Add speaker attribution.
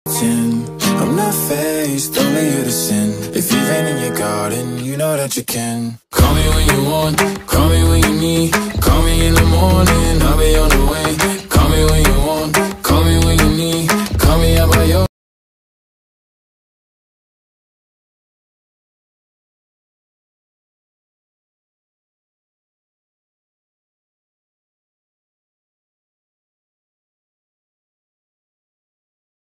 Speaker 1: I'm not faced, only here to sin. If you've been in your garden, you know that you can. Call me when you want,